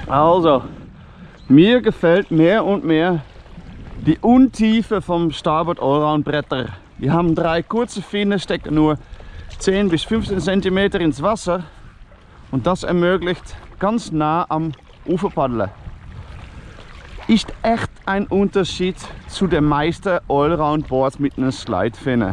Also, mir gefällt mehr und mehr die Untiefe vom Starboard Allround Bretter. Wir haben 3 kurze Finnen, stecken nur 10 bis 15 cm ins Wasser und das ermöglicht ganz nah am Ufer paddeln. Ist echt ein Unterschied zu den meisten Allround Boards mit einer Slide-Finne.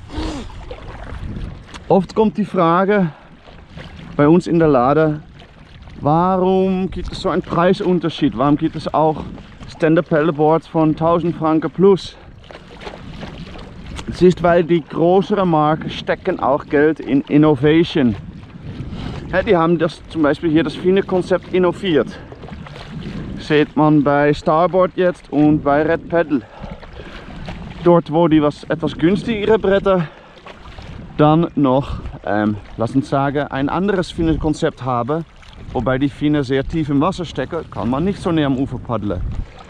Oft kommt die Frage bei uns in der Lade, warum gibt es so einen Preisunterschied? Warum gibt es auch Stand-Up Paddleboards von 1000 Franken plus? Es ist, weil die größeren Marken stecken auch Geld in Innovation. Ja, die haben das zum Beispiel hier das Finne-Konzept innoviert. Seht man bei Starboard jetzt und bei Red Paddle. Dort, wo die etwas günstigere Bretter dann noch, lass uns sagen, ein anderes Finne-Konzept haben, wobei die Finne sehr tief im Wasser stecken, kann man nicht so näher am Ufer paddeln.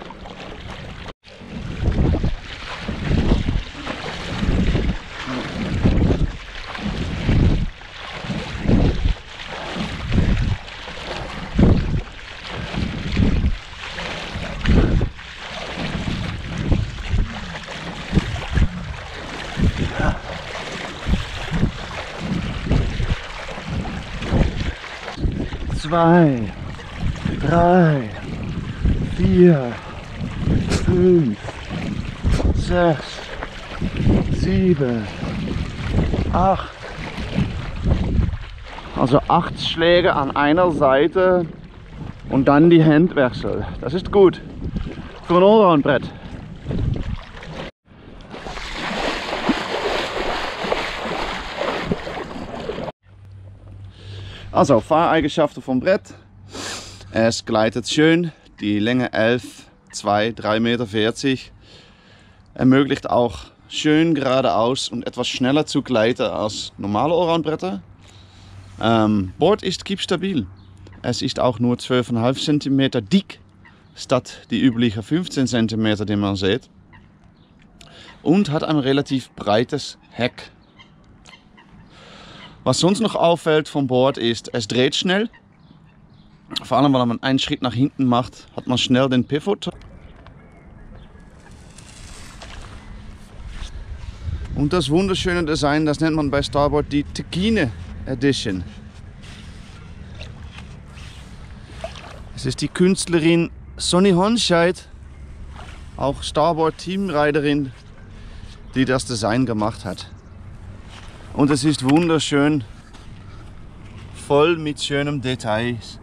Zwei, 3, 4, 5, 6, 7, 8. Also 8 Schläge an einer Seite und dann die Handwechsel. Das ist gut für ein Allround-Brett. Also Fahreigenschaften vom Brett. Es gleitet schön, die Länge 11, 2, 3,40 Meter. Ermöglicht auch schön geradeaus und etwas schneller zu gleiten als normale Allround-Bretter. Board ist kippstabil. Es ist auch nur 12,5 cm dick, statt die üblichen 15 cm, die man sieht. Und hat ein relativ breites Heck. Was sonst noch auffällt vom Board ist, es dreht schnell. Vor allem, wenn man einen Schritt nach hinten macht, hat man schnell den Pivot. Und das wunderschöne Design, das nennt man bei Starboard die Tekine Edition. Es ist die Künstlerin Sonny Honscheid, auch Starboard Teamriderin, die das Design gemacht hat. Und es ist wunderschön, voll mit schönen Details.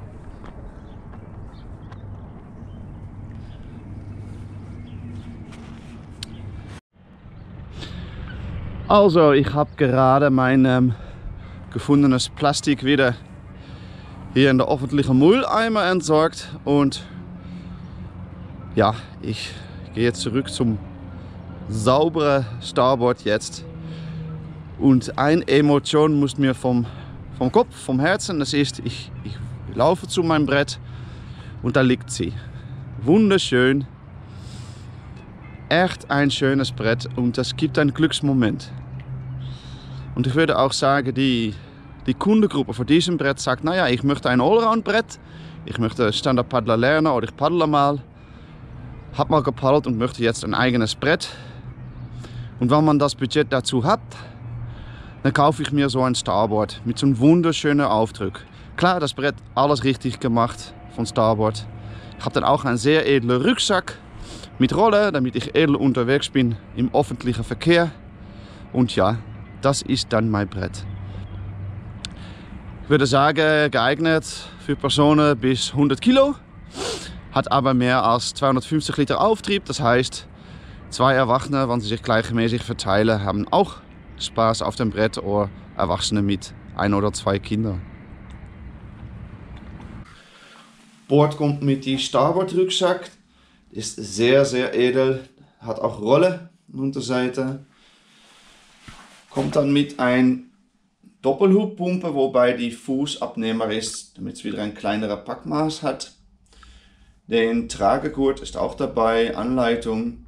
Also, ich habe gerade mein gefundenes Plastik wieder hier in der öffentlichen Mülleimer entsorgt und ja, ich gehe jetzt zurück zum sauberen Starboard jetzt. Und eine Emotion muss mir vom Kopf, vom Herzen, das ist, ich laufe zu meinem Brett und da liegt sie. Wunderschön. Echt ein schönes Brett und das gibt einen Glücksmoment. Und ich würde auch sagen, die Kundengruppe von diesem Brett sagt, naja, ich möchte ein Allround-Brett, ich möchte Stand-Up-Paddler lernen oder ich paddle mal, habe mal gepaddelt und möchte jetzt ein eigenes Brett. Und wenn man das Budget dazu hat, dann kaufe ich mir so ein Starboard mit so einem wunderschönen Aufdruck. Klar, das Brett alles richtig gemacht von Starboard. Ich habe dann auch einen sehr edlen Rucksack mit Rolle, damit ich edel unterwegs bin im öffentlichen Verkehr. Und ja, das ist dann mein Brett. Ich würde sagen, geeignet für Personen bis 100 Kilo, hat aber mehr als 250 Liter Auftrieb. Das heißt, 2 Erwachsene, wenn sie sich gleichmäßig verteilen, haben auch Spaß auf dem Brett oder Erwachsene mit 1 oder 2 Kindern. Board kommt mit dem Starboard-Rucksack, ist sehr, sehr edel, hat auch Rolle an der Unterseite. Kommt dann mit ein Doppelhubpumpe, wobei die Fußabnehmer ist, damit es wieder ein kleinerer Packmaß hat. Den Tragegurt ist auch dabei, Anleitung.